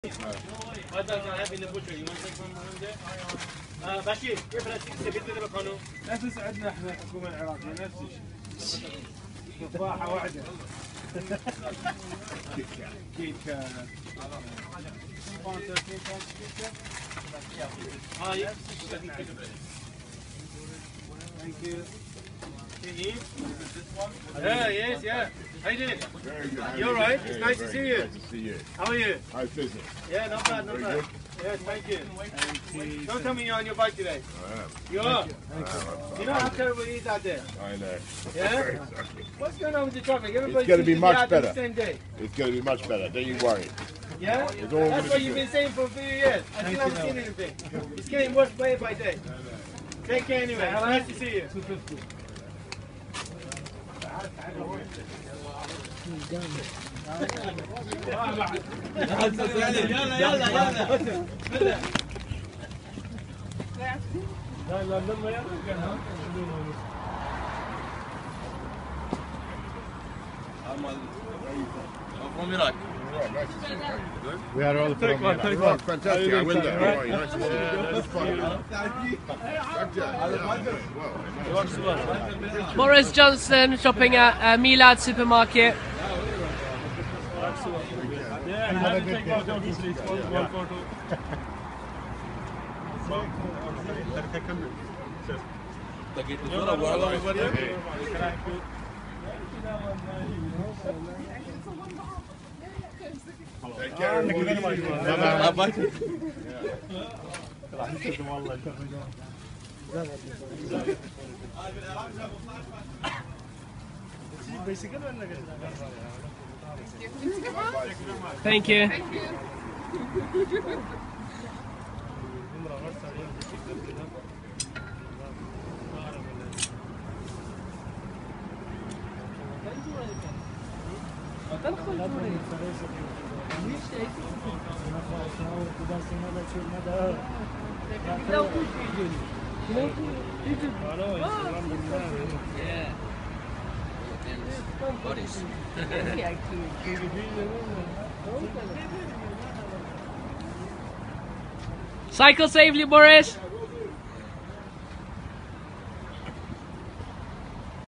هذا كان هذه البوتشر يمكن يكون عنده بشير كيف راسك تبي بالقانون نفس عندنا احنا الحكومه العراقيه نفس الشيء تفاحه واحده كيكه هاي Thank you. Can you eat? Yeah, yes, yeah. How you doing? Very good. You alright? It's nice to see you. Nice to see you. How are you? How's business? Yeah, not bad, not bad. Yes, thank you. Don't tell me you're on your bike today. I am. You are? You know how terrible it is out there? I know. Yeah? Very sorry. What's going on with the traffic? Everybody gonna be seems to much out there better. the same day. It's going to be much better. Don't you worry. Yeah? It's all That's gonna what be you've good. been saying for a few years. I still haven't seen anything. It's getting worse day by day. Take care anyway. Nice to see you. From Iraq. Right, nice to see you. Good? We are all from Right, fantastic. I went there. Right, nice to see you. That's fun. Well, Boris Johnson shopping at Milad supermarket. take care, everybody. Thank you. Cycle safely, Boris.